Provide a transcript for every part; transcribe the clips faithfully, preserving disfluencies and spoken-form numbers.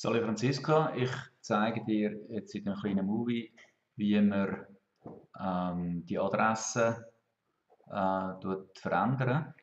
Sali Franziska, ich zeige dir jetzt in einem kleinen Movie, wie man ähm, die Adresse äh, tut verändern.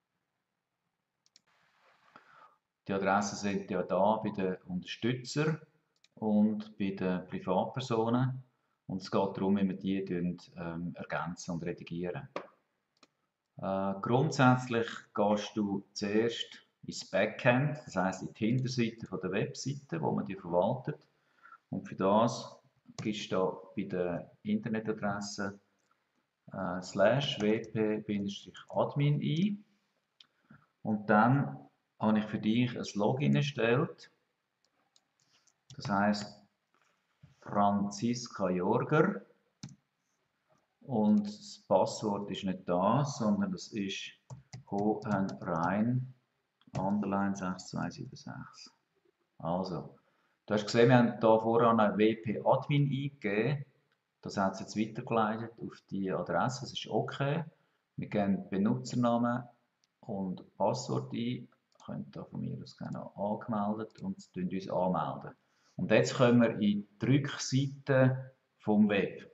Die Adressen sind ja da bei den Unterstützern und bei den Privatpersonen. Und es geht darum, wie wir die ähm, ergänzen und redigieren. Äh, grundsätzlich gehst du zuerst ins Backend, das heisst in die Hinterseite von der Webseite, wo man die verwaltet. Und für das gibst du da bei der Internetadresse äh, slash wp-admin ein. Und dann habe ich für dich ein Login erstellt. Das heisst Franziska Jorger. Und das Passwort ist nicht das, sondern das ist hohenrhein underline sechs zwei sieben sechs. Also, du hast gesehen, wir haben hier voran einen W P-Admin eingegeben. Das hat es jetzt weitergeleitet auf die Adresse. Das ist okay. Wir geben Benutzernamen und Passwort ein. Ihr könnt hier von mir aus gerne angemeldet und uns anmelden. Und jetzt kommen wir in die Rückseite vom Web.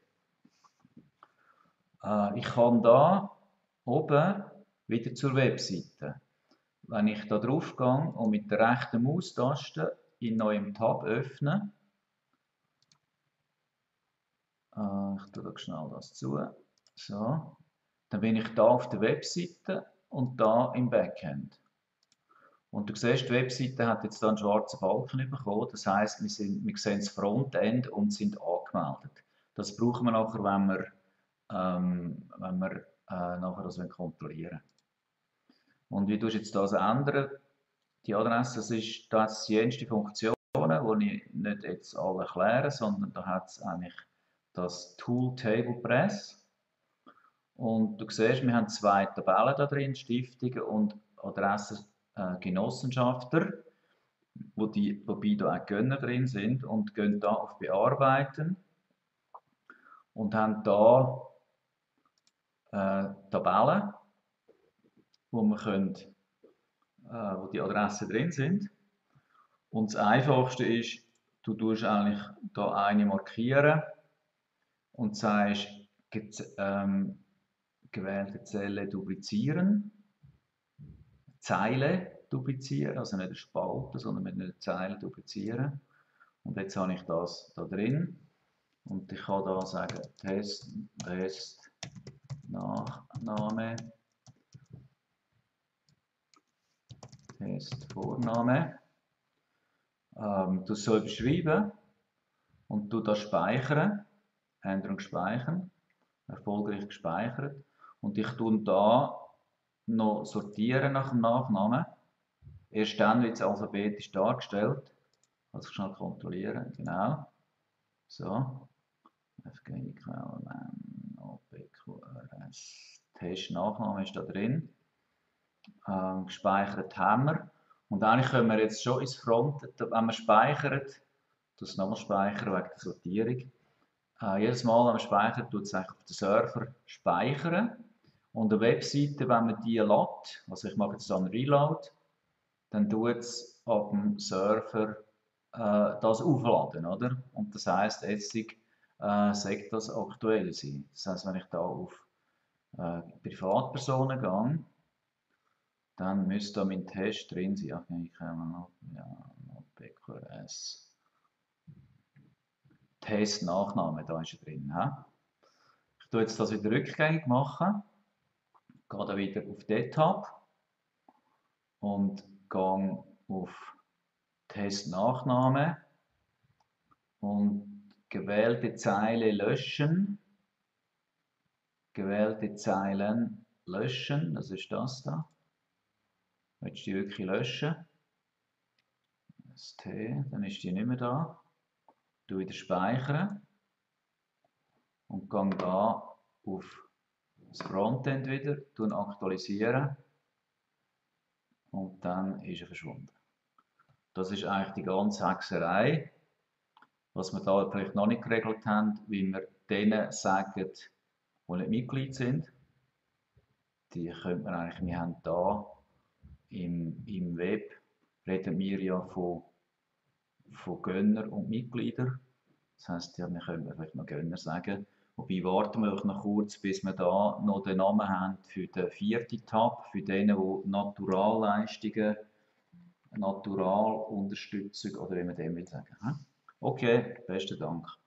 Äh, ich kann da oben wieder zur Webseite. Wenn ich da drauf gehe und mit der rechten Maustaste in neuem Tab öffne, äh, ich tue da schnell das zu, so, dann bin ich da auf der Webseite und da im Backend. Und du siehst, die Webseite hat jetzt da einen schwarzen Balken bekommen, das heisst, wir, sind, wir sehen das Frontend und sind angemeldet. Das brauchen wir nachher, wenn wir, ähm, wenn wir äh, nachher das kontrollieren wollen. Und wie tust du jetzt das ändern? Die Adresse, das ist, da hat es jenste Funktionen, die ich nicht jetzt alle erkläre, sondern da hat es eigentlich das Tool Table Press. Und du siehst, wir haben zwei Tabellen da drin, Stiftungen und Adressengenossenschafter, wo die, wobei da auch Gönner drin sind, und gehen da auf Bearbeiten und haben da äh, Tabellen, wo wir können, äh, wo die Adressen drin sind. Und das Einfachste ist, du tust eigentlich da eine markieren und sagst, ähm, gewählte Zelle duplizieren, Zeile duplizieren, also nicht eine Spalte, sondern mit einer Zeile duplizieren. Und jetzt habe ich das da drin und ich kann da sagen Test, Test, Nachname, Test, Vorname. Ähm, du sollst beschreiben und du das speichern, Änderung speichern, erfolgreich gespeichert. Und ich tue da noch sortieren nach dem Nachnamen. Erst dann wird es alphabetisch dargestellt. Also schnell kontrollieren, genau. So. F G I K L M N O P Q R S. Test Nachname ist da drin. Ähm, gespeichert haben wir. Und eigentlich können wir jetzt schon ins Front, wenn wir speichern, das nochmal speichern wegen der Sortierung. Äh, jedes Mal, wenn man speichert, tut es auf den Server speichern. Und eine Webseite, wenn man die lädt, also ich mache jetzt dann Reload, dann tut es auf dem Server äh, das aufladen, oder? Und das heisst, jetzt äh, sagt das aktuell sein. Das heisst, wenn ich da auf äh, Privatpersonen gehe, dann müsste da mein Test drin sein. Ach, ich kann noch, ja, noch P Q R S. Test Nachname, da ist er drin. He? Ich tue jetzt das wieder rückgängig machen. Gehe dann wieder auf den Tab und gehe auf Test Nachname und gewählte Zeile löschen. Gewählte Zeilen löschen, das ist das da. Willst du die wirklich löschen? Das T, dann ist die nicht mehr da. Du wieder speichern und gehe da auf das Frontend wieder, tun aktualisieren und dann ist er verschwunden. Das ist eigentlich die ganze Hexerei. Was wir da vielleicht noch nicht geregelt haben, wie wir denen sagen, die nicht Mitglied sind. Die könnte man eigentlich, wir haben da im, im Web, reden wir ja von von Gönner und Mitglieder. Das heisst, ja, wir können vielleicht noch Gönner sagen. Wobei warten wir noch kurz, bis wir da noch den Namen haben für den vierten Tab, für denen, die Naturalleistungen, Naturalunterstützung oder wie man dem will sagen. Okay, besten Dank.